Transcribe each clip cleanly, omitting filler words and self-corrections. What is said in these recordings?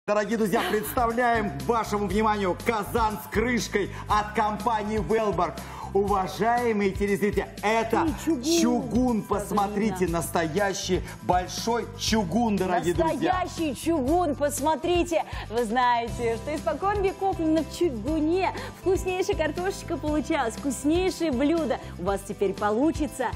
Дорогие друзья, представляем вашему вниманию казан с крышкой от компании Велберг. Уважаемые телезрители, это чугун. Посмотрите, настоящий большой чугун, дорогие друзья. Настоящий чугун, посмотрите. Вы знаете, что испокон веков именно в чугуне вкуснейшая картошечка получалась, вкуснейшее блюдо. У вас теперь получится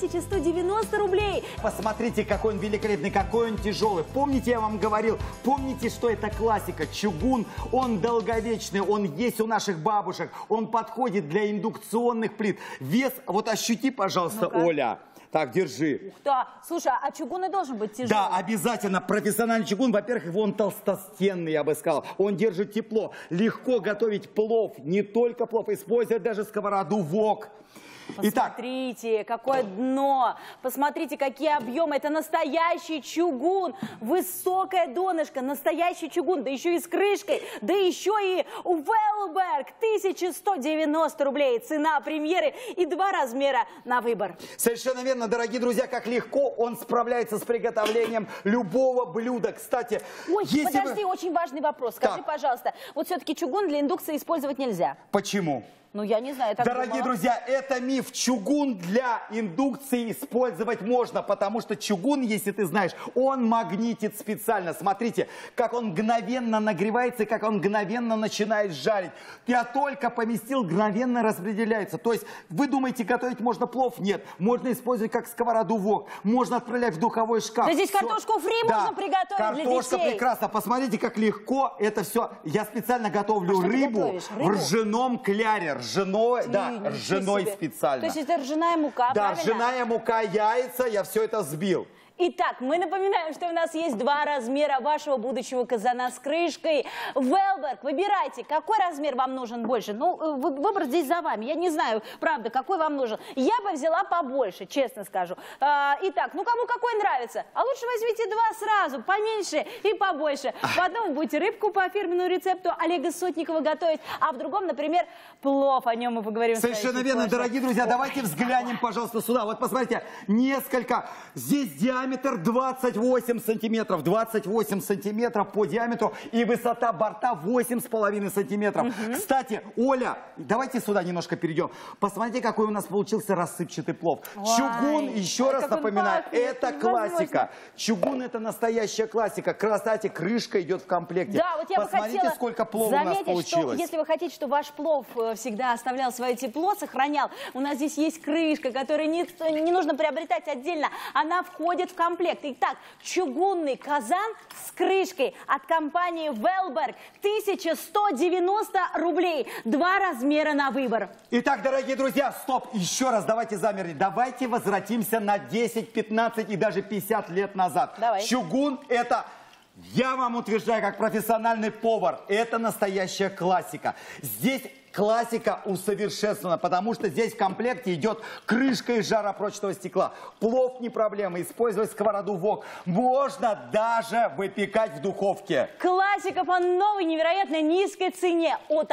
1190 рублей. Посмотрите, какой он великолепный, какой он тяжелый. Помните, я вам говорил, помните, что это классика. Чугун, он долговечный, он есть у наших бабушек, он подходит для индукционных плит. Вес, вот ощути, пожалуйста, Оля. Так, держи. Ух ты. Слушай, а чугун и должен быть тяжелый? Да, обязательно. Профессиональный чугун, во-первых, он толстостенный, я бы сказал. Он держит тепло. Легко готовить плов. Не только плов, использовать даже сковороду вок. Посмотрите, какое дно, посмотрите, какие объемы, это настоящий чугун, высокое донышко, настоящий чугун, да еще и с крышкой, да еще и Велберг, 1190 рублей, цена премьеры и 2 размера на выбор. Совершенно верно, дорогие друзья, как легко он справляется с приготовлением любого блюда. Кстати, ой, подожди, очень важный вопрос, скажи, пожалуйста, вот все-таки чугун для индукции использовать нельзя. Почему? Ну, я не знаю, я так Дорогие думала. друзья, это миф. Чугун для индукции использовать можно, потому что чугун, если ты знаешь, он магнитит специально. Смотрите, как он мгновенно нагревается, как он мгновенно начинает жарить. Я только поместил, мгновенно распределяется. То есть вы думаете, готовить можно плов? Нет. Можно использовать как сковороду вок, можно отправлять в духовой шкаф. Да здесь картошку фри можно приготовить для детей. Картошка прекрасно. Посмотрите, как легко это все. Я специально готовлю рыбу в ржаном кляре. Ржаной, ржаной специально. То есть это ржаная мука, да, правильно? ржаная мука, яйца, я все это взбил. Итак, мы напоминаем, что у нас есть 2 размера вашего будущего казана с крышкой. Велберг, выбирайте, какой размер вам нужен больше. Ну, выбор здесь за вами. Я не знаю, правда, какой вам нужен. Я бы взяла побольше, честно скажу. Итак, ну кому какой нравится? А лучше возьмите 2 сразу, поменьше и побольше. В одном будете рыбку по фирменному рецепту Олега Сотникова готовить, а в другом, например, плов. О нем мы поговорим. Совершенно верно, дорогие друзья. Давайте взглянем, пожалуйста, сюда. Вот посмотрите, несколько. Здесь диаметр 28 сантиметров. 28 сантиметров по диаметру. И высота борта 8,5 сантиметров. Кстати, Оля, давайте сюда немножко перейдем. Посмотрите, какой у нас получился рассыпчатый плов. Чугун, еще раз напоминаю, это классика. Чугун — это настоящая классика. Кстати, крышка идет в комплекте. Да, вот я посмотрите, бы хотела сколько плова у нас получилось. Что, если вы хотите, чтобы ваш плов всегда оставлял свое тепло, сохранял, у нас здесь есть крышка, которую не нужно приобретать отдельно. Она входит в комплект. Итак, чугунный казан с крышкой от компании Велберг, 1190 рублей. 2 размера на выбор. Итак, дорогие друзья, стоп, еще раз давайте замерли. Давайте возвратимся на 10, 15 и даже 50 лет назад. Давай. Чугун — это... Я вам утверждаю, как профессиональный повар, это настоящая классика. Здесь классика усовершенствована, потому что здесь в комплекте идет крышка из жаропрочного стекла. Плов не проблема, использовать сковороду вок. Можно даже выпекать в духовке. Классика по новой невероятно низкой цене от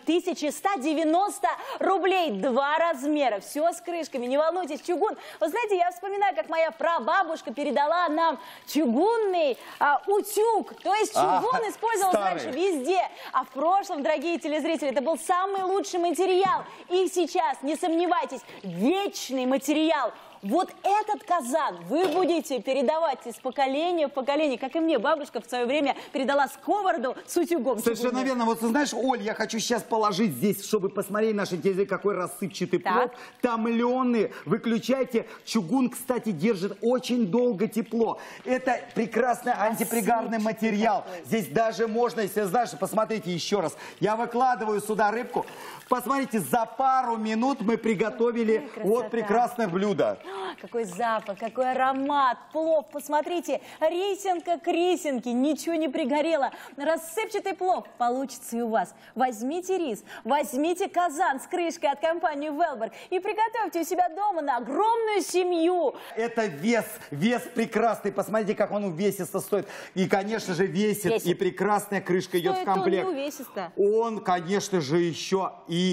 1190 рублей. 2 размера, все с крышками, не волнуйтесь, чугун. Вы знаете, я вспоминаю, как моя прабабушка передала нам чугунный утюг. То есть чугун использовался раньше везде. А в прошлом, дорогие телезрители, это был самый лучший материал. И сейчас, не сомневайтесь, вечный материал. Вот этот казан вы будете передавать из поколения в поколение, как и мне бабушка в свое время передала сковороду с утюгом. Совершенно верно. Вот ты знаешь, Оль, я хочу сейчас положить здесь, чтобы посмотреть наши телезрители, какой рассыпчатый плов. Томленый. Выключайте. Чугун, кстати, держит очень долго тепло. Это прекрасный антипригарный материал. Здесь даже можно, если знаешь, посмотрите еще раз. Я выкладываю сюда рыбку. Посмотрите, за пару минут мы приготовили вот прекрасное блюдо. Какой запах, какой аромат, плов, посмотрите, рисинка к рисинке, ничего не пригорело. Рассыпчатый плов получится и у вас. Возьмите рис, возьмите казан с крышкой от компании Велберг и приготовьте у себя дома на огромную семью. Это вес прекрасный, посмотрите, как он увесисто стоит. И, конечно же, весит. И прекрасная крышка идет в комплект. Он не увесисто. Он, конечно же, еще и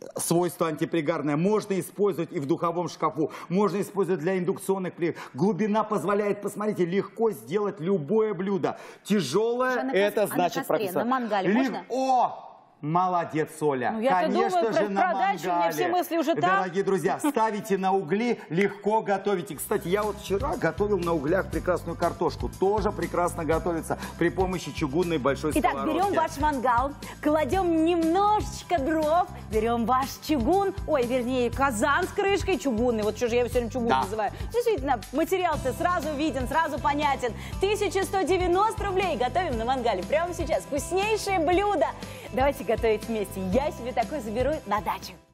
свойство антипригарное. Можно использовать и в духовом шкафу, можно использовать для индукционных плит. Глубина позволяет, посмотрите, легко сделать любое блюдо. Тяжелое, это значит, профессор. На мангале можно? О! Молодец, Оля. Ну, я-то конечно думаю, же, про на дачу, у меня все мангале. мысли уже там. Дорогие друзья, ставите на угли, легко готовите. Кстати, я вот вчера готовил на углях прекрасную картошку. Тоже прекрасно готовится при помощи чугунной большой Итак, сковородки. берем ваш мангал, кладем немножечко дров, берем ваш чугун, ой, вернее, казан с крышкой чугунный. Вот что же я его все время чугун называю. Действительно, материал-то сразу виден, сразу понятен. 1190 рублей готовим на мангале прямо сейчас. Вкуснейшее блюдо. Давайте готовить вместе. Я себе такое заберу на дачу.